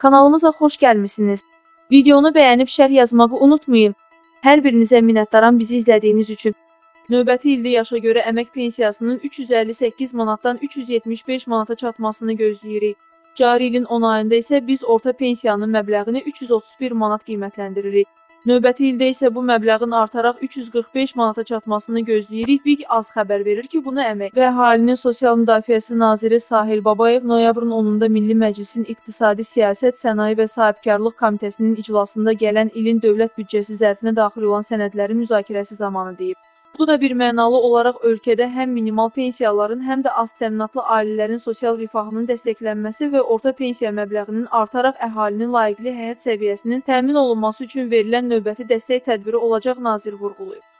Kanalımıza xoş gəlmisiniz. Videonu bəyənib şərh yazmağı unutmayın. Hər birinizə minnətdaram bizi izlədiyiniz üçün. Növbəti ildə yaşa görə əmək pensiyasının 358 manatdan 375 manata çatmasını gözləyirik. Cari ilin 10 ayında isə biz orta pensiyanın məbləğini 331 manat qiymətləndiririk. Növbəti ildə isə bu məbləğin artaraq 345 manata çatmasını gözləyirik. BİQ AZ xəbər verir ki, bunu Əmək və Əhalinin Sosial Müdafiəsi Naziri Sahil Babayev noyabrın 10-da Milli Məclisin İqtisadi Siyasət, Sənaye və Sahibkarlıq Komitəsinin iclasında gələn ilin dövlət büdcəsi zərfinə daxil olan sənədlərin müzakirəsi zamanı deyib. Bu da bir mənalı olaraq ölkədə həm minimal pensiyaların, həm də az təminatlı ailələrin sosial rifahının dəstəklənməsi və orta pensiya məbləğinin artaraq əhalinin layiqli həyat səviyyəsinin təmin olunması üçün verilən növbəti dəstək tədbiri olacaq, nazir vurğulayıb.